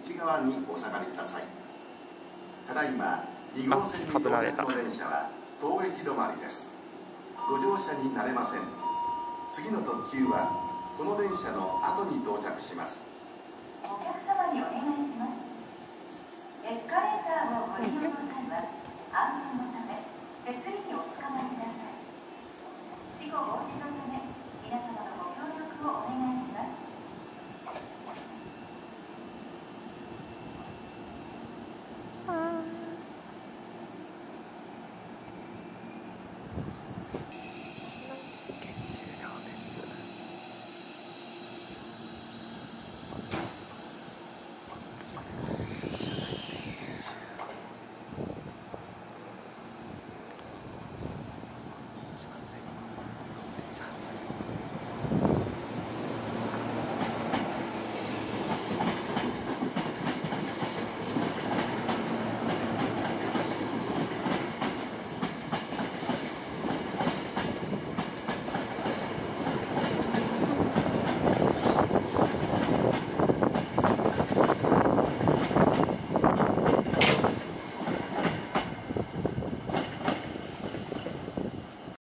内側にお下がりください。ただいま2号線に到着の電車は当駅止まりです。ご乗車になれません。次の特急はこの電車の後に到着します。